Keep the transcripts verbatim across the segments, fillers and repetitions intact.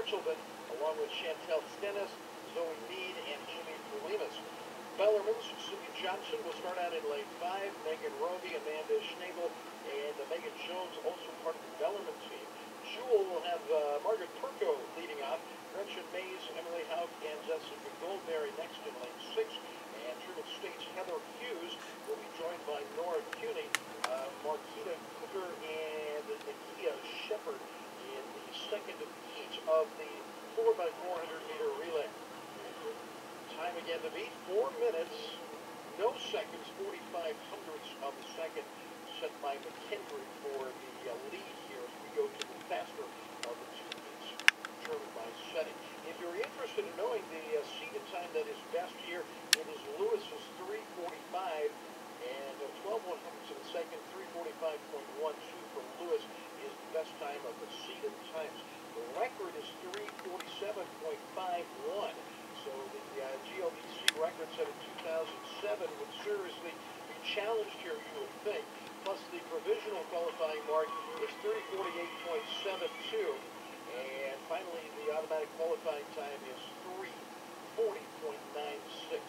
Herzlman, along with Chantel Stennis, Zoe Mead, and Amy Pulimas. Bellarmine's Cindy Johnson will start out in lane five. Megan Roby, Amanda Schnabel, and uh, Megan Jones, also part of the Bellarmine team. Jewel will have uh, Margaret Perko leading off. Gretchen Mays, Emily Hauk, and Jessica Goldberry next in lane six. And Truman State's Heather Hughes will be joined by Nora Cuny, uh, Marquita Cooper, and Nakia Shepard in the second heat of the four by four hundred meter relay. Time again to beat, four minutes, no seconds, forty-five hundredths of a second, set by McKendry for the uh, lead here as we go to the faster of the two heats, determined by setting. If you're interested in knowing the uh, seated time that is best here, it is Lewis's three forty-five, and uh, twelve one hundredths of a second, three forty-five point one two for Lewis is the best time of the seated times. The record is three forty-seven point five one. So the uh, G L B C record set in two thousand seven would seriously be challenged here, you would think. Plus the provisional qualifying mark is three forty-eight point seven two. And finally, the automatic qualifying time is three forty point nine six.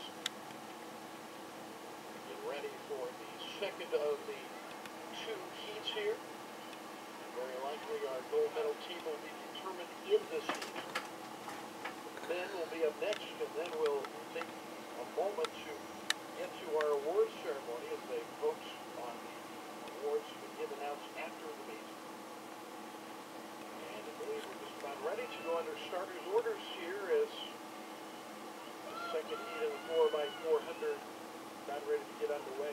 Get ready for the second of the two heats here. Very likely our gold medal team will be determined in this heat. Men will be up next, and then we'll take a moment to get to our awards ceremony as they vote on the awards to be given out after the meet. And I believe we're just about ready to go under starters orders here as the second heat of the four by four hundred about ready to get underway.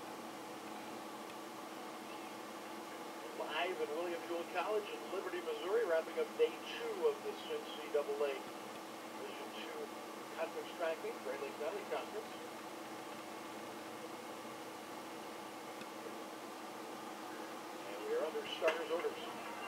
Live at William Jewell College in Liberty, Missouri, wrapping up day two of this N C double A Division two Conference Track Meet, Great Lakes Valley Conference. And we are under starters orders.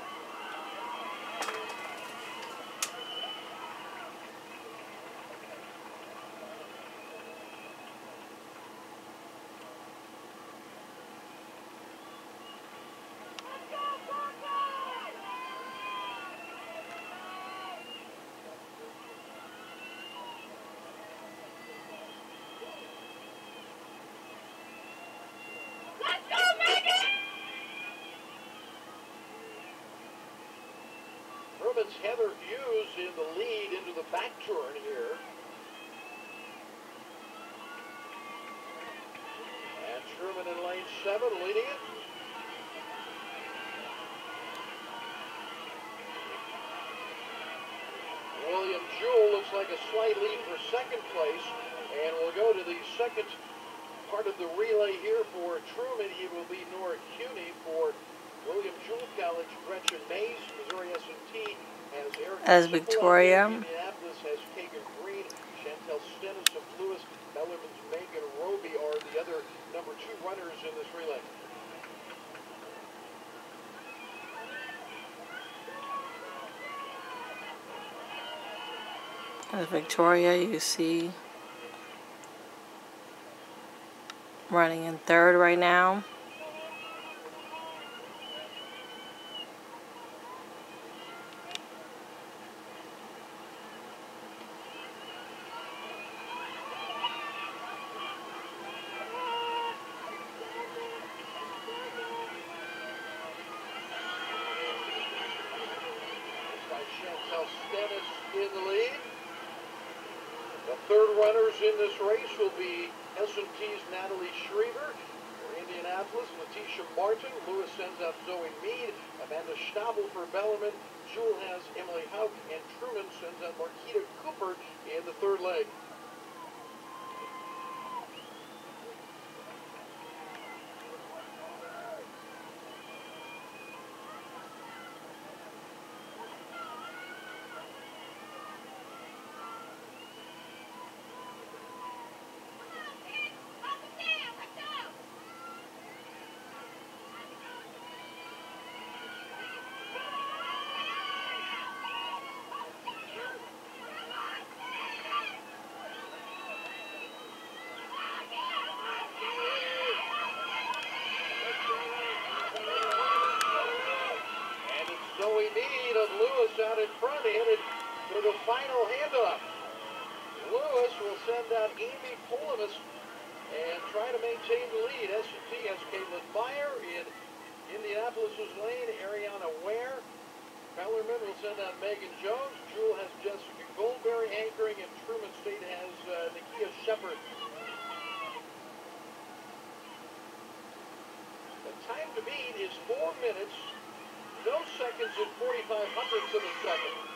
Heather Hughes in the lead into the back turn here. And Truman in lane seven leading it. William Jewell looks like a slight lead for second place. And we'll go to the second part of the relay here for Truman. It will be Nora Cuny. For William Jewell College, Gretchen Mays, Missouri S and T. As Victoria, Indianapolis has Kagan Green, Chantel Stennis of Lewis, Bellarmine's Megan Roby are the other number two runners in this relay. as Victoria, you see running in third right now. In this race will be S and T's Natalie Schriever. For Indianapolis, Letitia Martin. Lewis sends out Zoe Mead. Amanda Schnabel for Bellarmine. Jewell has Emily Hauk. And Truman sends out Marquita Cooper in the third leg. Zoe Mead of Lewis out in front, headed for the final handoff. Lewis will send out Amy Polimus and try to maintain the lead. S and T has Caitlin Meyer. In Indianapolis's lane, Ariana Ware. Bellarmine will send out Megan Jones. Jewel has Jessica Goldberry anchoring, and Truman State has uh, Nakia Shepard. The time to beat is four minutes, no seconds and forty-five hundredths of a second.